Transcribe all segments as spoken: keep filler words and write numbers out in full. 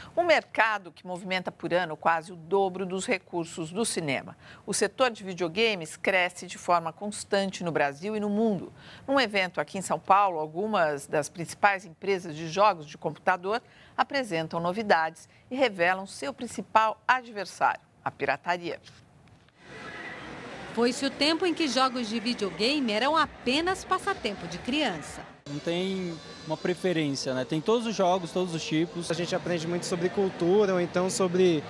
Um mercado que movimenta por ano quase o dobro dos recursos do cinema. O setor de videogames cresce de forma constante no Brasil e no mundo. Num evento aqui em São Paulo, algumas das principais empresas de jogos de computador apresentam novidades e revelam seu principal adversário, a pirataria. Foi-se o tempo em que jogos de videogame eram apenas passatempo de criança. Não tem uma preferência, né? Tem todos os jogos, todos os tipos. A gente aprende muito sobre cultura ou então sobre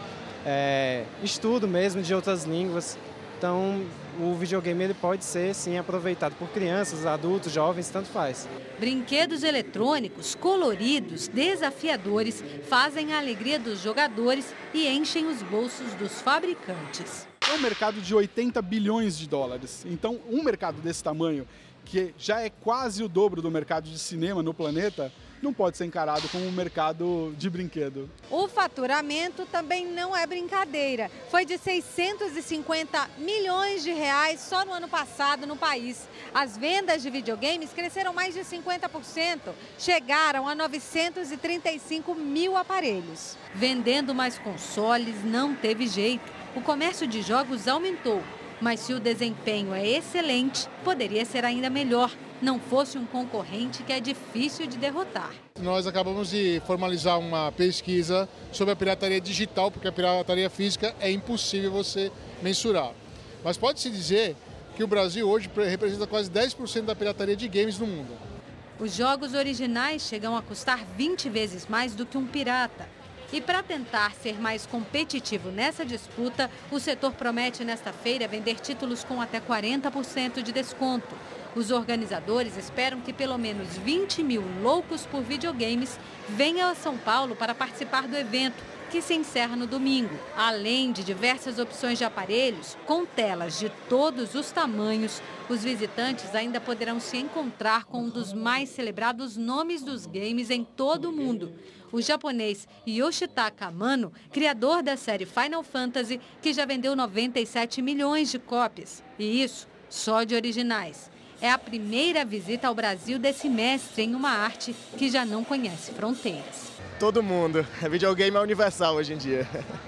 é, estudo mesmo de outras línguas. Então, o videogame ele pode ser, sim, aproveitado por crianças, adultos, jovens, tanto faz. Brinquedos eletrônicos, coloridos, desafiadores, fazem a alegria dos jogadores e enchem os bolsos dos fabricantes. É um mercado de oitenta bilhões de dólares. Então, um mercado desse tamanho, que já é quase o dobro do mercado de cinema no planeta, não pode ser encarado como um mercado de brinquedo. O faturamento também não é brincadeira. Foi de seiscentos e cinquenta milhões de reais só no ano passado no país. As vendas de videogames cresceram mais de cinquenta por cento, chegaram a novecentos e trinta e cinco mil aparelhos. Vendendo mais consoles não teve jeito. O comércio de jogos aumentou, mas se o desempenho é excelente, poderia ser ainda melhor, não fosse um concorrente que é difícil de derrotar. Nós acabamos de formalizar uma pesquisa sobre a pirataria digital, porque a pirataria física é impossível você mensurar. Mas pode-se dizer que o Brasil hoje representa quase dez por cento da pirataria de games no mundo. Os jogos originais chegam a custar vinte vezes mais do que um pirata. E para tentar ser mais competitivo nessa disputa, o setor promete nesta feira vender títulos com até quarenta por cento de desconto. Os organizadores esperam que pelo menos vinte mil loucos por videogames venham a São Paulo para participar do evento, que se encerra no domingo. Além de diversas opções de aparelhos, com telas de todos os tamanhos, os visitantes ainda poderão se encontrar com um dos mais celebrados nomes dos games em todo o mundo. O japonês Yoshitaka Amano, criador da série Final Fantasy, que já vendeu noventa e sete milhões de cópias. E isso só de originais. É a primeira visita ao Brasil desse mestre em uma arte que já não conhece fronteiras. Todo mundo. Videogame é universal hoje em dia.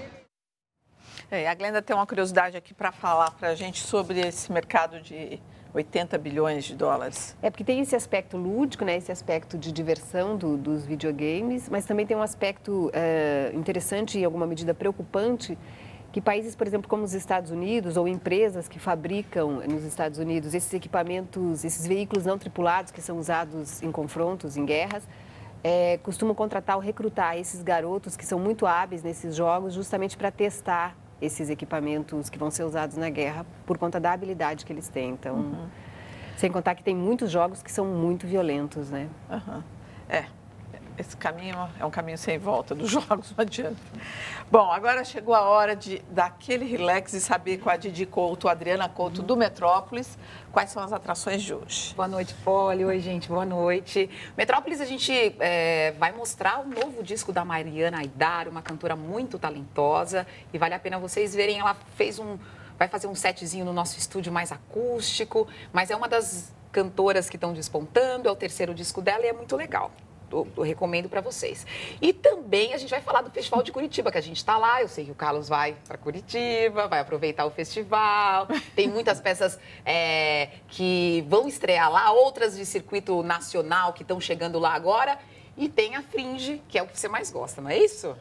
É, a Glenda tem uma curiosidade aqui para falar para a gente sobre esse mercado de oitenta bilhões de dólares. É porque tem esse aspecto lúdico, né, esse aspecto de diversão do, dos videogames, mas também tem um aspecto é, interessante e, em alguma medida, preocupante, que países, por exemplo, como os Estados Unidos, ou empresas que fabricam nos Estados Unidos esses equipamentos, esses veículos não tripulados que são usados em confrontos, em guerras, é, costumam contratar ou recrutar esses garotos que são muito hábeis nesses jogos, justamente para testar esses equipamentos que vão ser usados na guerra por conta da habilidade que eles têm. Então, uhum. Sem contar que tem muitos jogos que são muito violentos, né? Uhum. É, esse caminho é um caminho sem volta dos jogos, não adianta. Bom, agora chegou a hora de dar aquele relax e saber com a Didi Couto, a Adriana Couto, uhum. do Metrópolis, quais são as atrações de hoje. Boa noite, Poli. Oi, gente, boa noite. Metrópolis, a gente é, vai mostrar o novo disco da Mariana Aidar, uma cantora muito talentosa, e vale a pena vocês verem, ela fez um, vai fazer um setzinho no nosso estúdio mais acústico, mas é uma das cantoras que estão despontando, é o terceiro disco dela e é muito legal. Eu, eu recomendo para vocês. E também a gente vai falar do Festival de Curitiba, que a gente está lá. Eu sei que o Carlos vai para Curitiba, vai aproveitar o festival. Tem muitas peças é, que vão estrear lá, outras de circuito nacional que estão chegando lá agora. E tem a Fringe, que é o que você mais gosta, não é isso?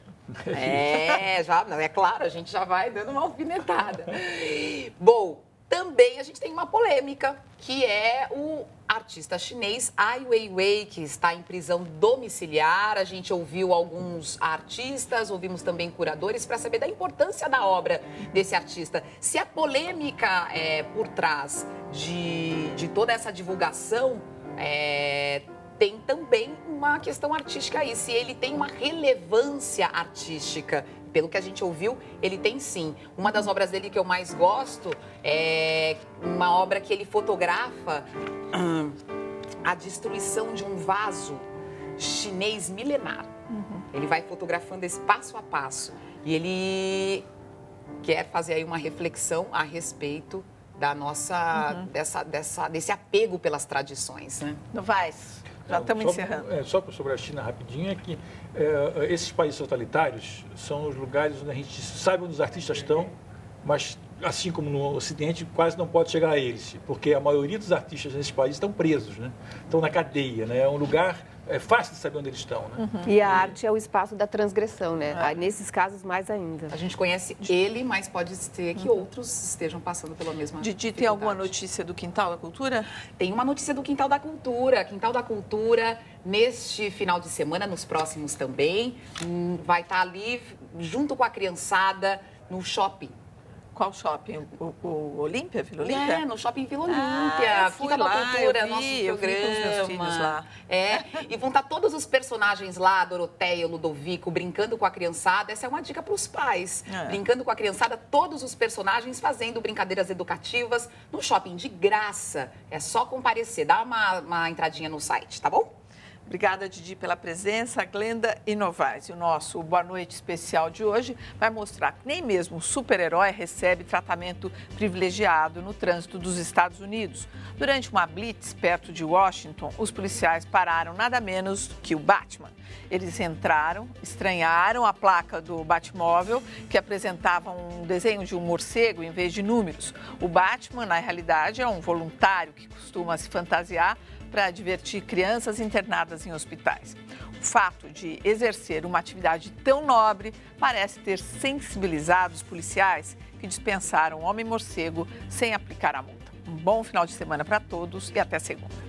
É, já, não, é claro, a gente já vai dando uma alfinetada. Bom, também a gente tem uma polêmica, que é o artista chinês Ai Weiwei, que está em prisão domiciliar. A gente ouviu alguns artistas, ouvimos também curadores, para saber da importância da obra desse artista. Se a polêmica é, por trás de, de toda essa divulgação é, tem também uma questão artística aí, se ele tem uma relevância artística. Pelo que a gente ouviu, ele tem sim. Uma das obras dele que eu mais gosto é uma obra que ele fotografa hum, a destruição de um vaso chinês milenar. Uhum. Ele vai fotografando esse passo a passo. E ele quer fazer aí uma reflexão a respeito da nossa, uhum. dessa, dessa, desse apego pelas tradições, né? Novaes. Já estamos encerrando. É, só sobre a China rapidinho, é que é, esses países totalitários são os lugares onde a gente sabe onde os artistas estão, mas assim como no Ocidente, quase não pode chegar a eles, porque a maioria dos artistas nesses países estão presos, né? Estão na cadeia, né? É um lugar é fácil de saber onde eles estão, né? Uhum. E a arte é o espaço da transgressão, né? É. Nesses casos, mais ainda. A gente conhece ele, mas pode ser que uhum. outros estejam passando pela mesma Didi, tem alguma notícia do Quintal da Cultura? Tem uma notícia do Quintal da Cultura. Quintal da Cultura, neste final de semana, nos próximos também, vai estar ali junto com a criançada no shopping. Qual shopping? O, o Olímpia, Vila Olímpia? É, no shopping Vila Olímpia. Ah, fui lá, da Cultura, eu vi, nosso eu vi com os meus filhos lá. É, e vão estar todos os personagens lá, Doroteia, Ludovico, brincando com a criançada. Essa é uma dica para os pais. É. Brincando com a criançada, todos os personagens fazendo brincadeiras educativas no shopping de graça. É só comparecer, dá uma, uma entradinha no site, tá bom? Obrigada, Didi, pela presença. Glenda e Novaes. O nosso Boa Noite especial de hoje vai mostrar que nem mesmo o super-herói recebe tratamento privilegiado no trânsito dos Estados Unidos. Durante uma blitz perto de Washington, os policiais pararam nada menos que o Batman. Eles entraram, estranharam a placa do Batmóvel, que apresentava um desenho de um morcego em vez de números. O Batman, na realidade, é um voluntário que costuma se fantasiar para divertir crianças internadas em hospitais. O fato de exercer uma atividade tão nobre parece ter sensibilizado os policiais que dispensaram o Homem-Morcego sem aplicar a multa. Um bom final de semana para todos e até segunda.